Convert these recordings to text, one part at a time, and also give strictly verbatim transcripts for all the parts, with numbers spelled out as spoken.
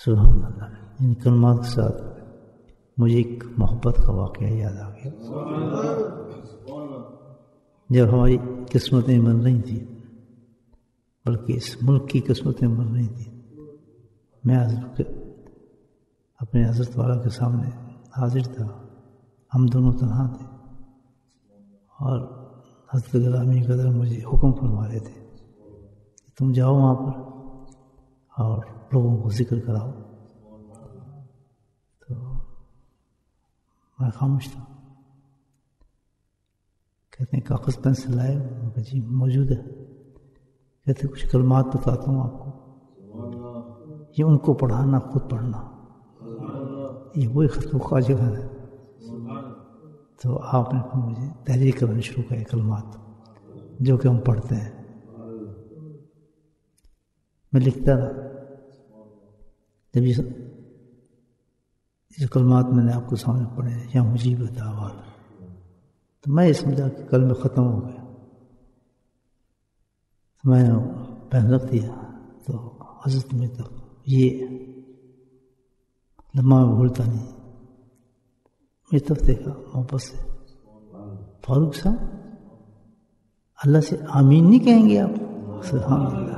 سبحان اللہ. ان کلمات کے ساتھ مجھے ایک محبت کا واقعہ یاد آ گیا. جب ہماری قسمتیں بن رہی تھیں، بلکہ اس ملک کی قسمتیں بن رہی تھیں، میں حضرت اپنے حضرت والا کے سامنے حاضر تھا. ہم دونوں تنہا تھے اور حضرت گرامی قدر مجھے حکم فرما رہے تھے کہ تم جاؤ وہاں پر اور لوگوں کو ذکر کراؤ. تو میں خاموش تھا. کہتے ہیں کاغذ پینسل لائے؟ جی موجود ہے. کہتے کچھ کلمات بتاتا ہوں آپ کو، یہ ان کو پڑھانا، خود پڑھنا. یہ وہی ختم کا جگہ ہے. تو آپ نے مجھے تحریر کرنا شروع کیا کلمات جو کہ ہم پڑھتے ہیں. میں لکھتا رہا. جب یہ کلمات میں نے آپ کو سامنے پڑھے، یا مجیب دعوات، تو میں یہ سمجھا کہ کل میں ختم ہو گیا. تو میں نے پین رکھ دیا. تو حضرت میں تک یہ لمحہ میں بھولتا نہیں. میری طرف دیکھا محبت سے. فاروق صاحب اللہ سے آمین نہیں کہیں گے آپ؟ سبحان اللہ.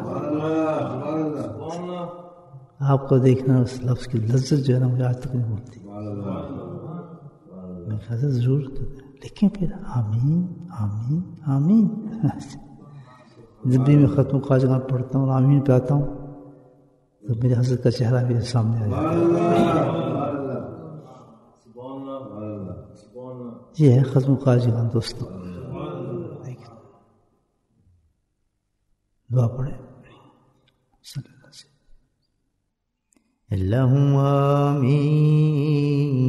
آپ کو دیکھنا اس لفظ کی لذت جو ہے نا مجھے آج تک نہیں بھولتی. میں کہا ضرور لیکن پھر آمین آمین آمین. جب بھی میں ختم خواجہ پڑھتا ہوں اور آمین پہ آتا ہوں تو میرے حضرت کا چہرہ میرے سامنے آ جاتا ہے. یہ ہے ختم خواجہ دوستوں. دعا پڑھیں. صلی اللہ علیہ وسلم. اللہم آمین.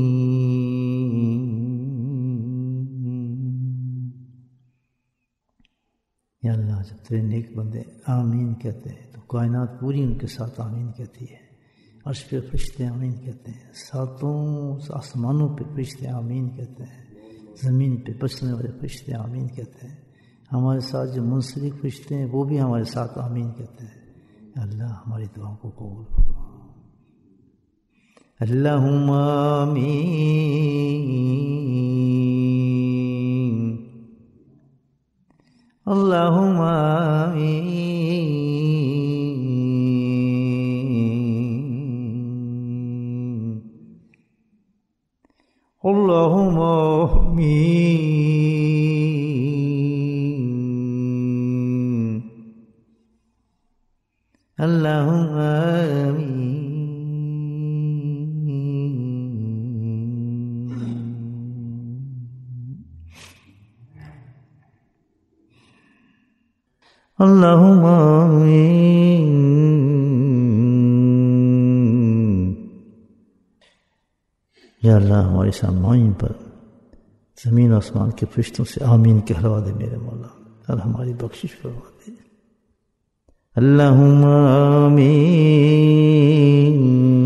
یا اللہ جب تیرے نیک بندے آمین کہتے ہیں تو کائنات پوری ان کے ساتھ آمین کہتی ہے. عرش پہ فرشتے آمین کہتے ہیں. ساتوں آسمانوں پہ فرشتے آمین کہتے ہیں. زمین پہ بسنے والے فرشتے آمین کہتے ہیں. ہمارے ساتھ جو منسلک فرشتے ہیں وہ بھی ہمارے ساتھ آمین کہتے ہیں. اللہ ہماری دعاؤں کو قبول فرما. اللہم آمین. اللہم آمین. اللہم آمین. اللہم آمین. اللہم آمین. یا اللہ ہمارے سامعین پر زمین و آسمان کے فرشتوں سے آمین کہلوا دے میرے مولا اور ہماری بخشش فرما دے. اللہم آمین.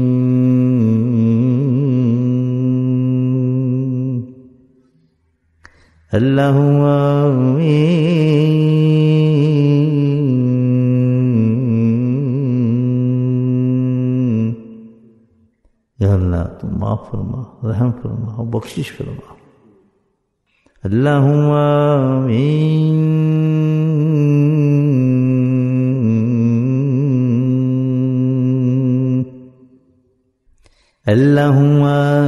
اللہم آمین. یا اللہ تو معاف فرما، رحم فرما، بخشش فرما. اللہم آمین. اللہم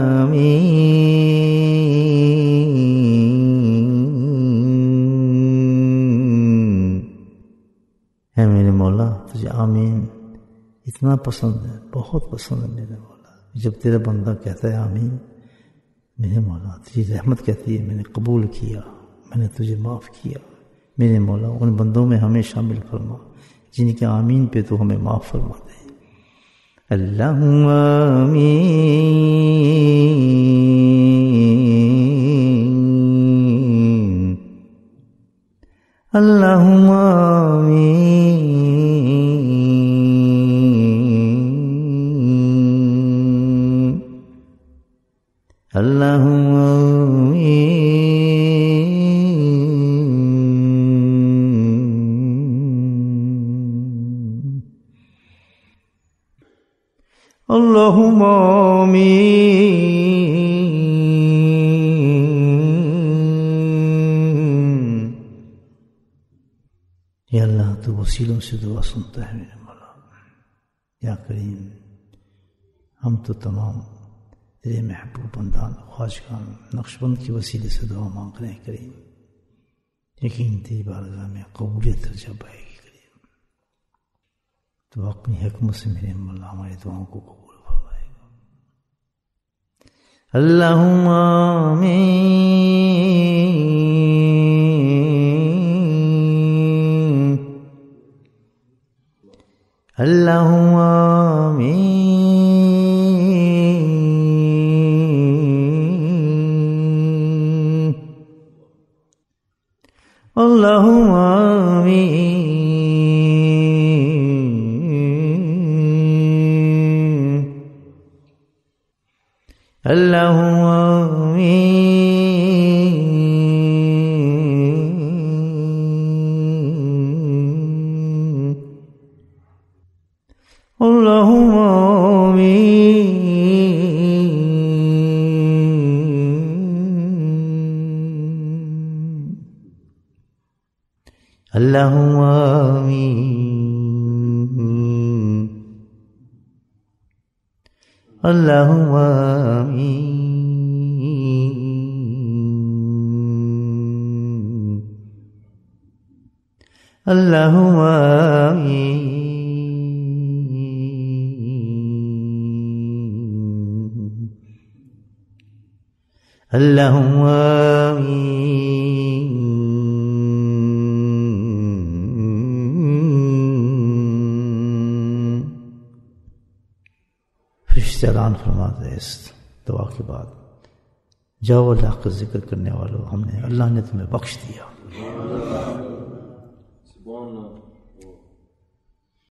آمین. اے میرے مولا تجھے آمین اتنا پسند ہے، بہت پسند ہے میرے مولا. جب تیرا بندہ کہتا ہے آمین، میرے مولا تجھے رحمت کہتی ہے میں نے قبول کیا، میں نے تجھے معاف کیا. میرے مولا ان بندوں میں ہمیں شامل فرما جن کے آمین پہ تو ہمیں معاف فرما دے. اللہم آمین. اللہم آمین. اللہم آمین. اللہم آمین۔ یا اللہ تو وسیلوں سے دعا سنتا ہے میرے مولا۔ یا کریم ہم تو تمام تیرے محبوب بندان خواجگان نقش بند کے وسیلے سے دعا مانگ رہے ہیں کریم، یقین تیری بارگاہ میں قبولیت درجہ پائے گی کریم۔ تو اپنی حکمت سے میرے مولا ہماری دعاؤں کو قبول فرمائے گا۔ اللہم آمین، اللہم آمین، اللہم آمین، اللہم آمین، اللہم اللہم آمین، اللہم آمین، اللہم آمین، اللہم آمین۔ فرشتے اعلان فرماتے ہیں اس دعا کے بعد، جاؤ اللہ کا ذکر کرنے والوں، ہم نے اللہ نے تمہیں بخش دیا۔